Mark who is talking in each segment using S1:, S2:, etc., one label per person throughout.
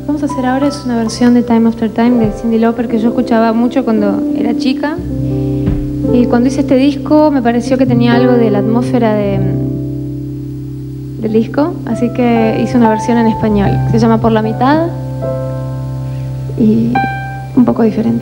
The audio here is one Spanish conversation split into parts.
S1: vamos a hacer ahora es una versión de Time After Time de Cyndi Lauper que yo escuchaba mucho cuando era chica. Y cuando hice este disco me pareció que tenía algo de la atmósfera del disco, así que hice una versión en español. Se llama Por la mitad y un poco diferente.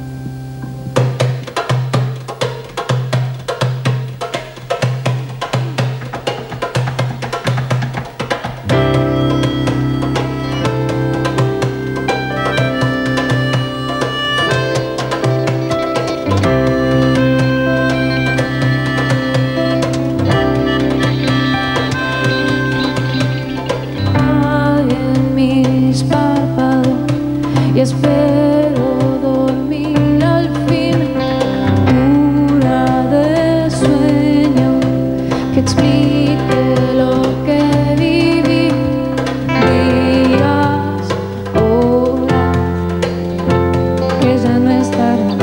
S2: Y espero dormir al fin, pura de sueño, que explique lo que viví, días, horas, que ya no estarán,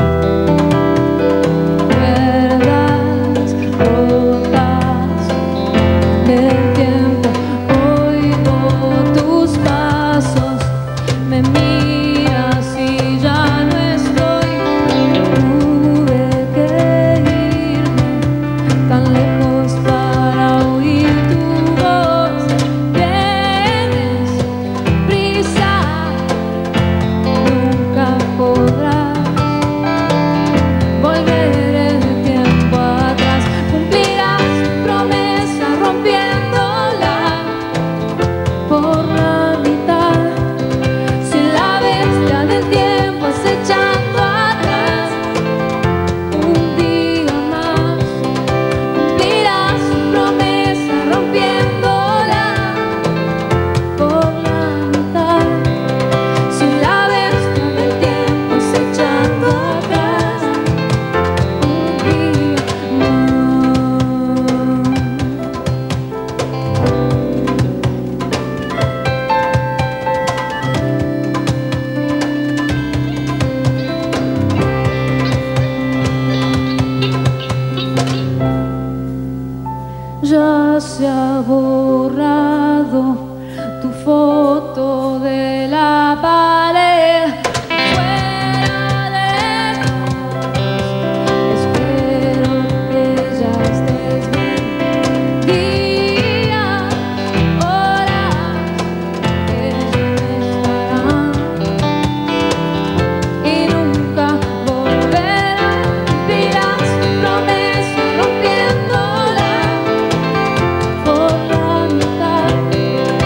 S2: cuerdas rotas del tiempo, oigo tus pasos, me miras y ya no estoy. Tuve que irme tan lejos para oír tu voz. Tienes prisa, nunca podrás volver el tiempo atrás. Cumplirás promesa rompiéndola por la mitad. La bestia del tiempo acechando atrás, un día más cumplirás su promesa rompiéndola por la mitad. Si la bestia del tiempo acechando atrás, un día más. Ya se ha borrado tu foto de la pared. Fuera lejos, espero que ya estés bien. Días, horas, que ya no estarán y nunca volverán. Cumplirás tu promesa rompiéndola por la mitad.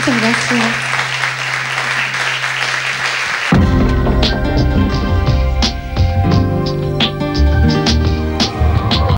S1: Muchas gracias.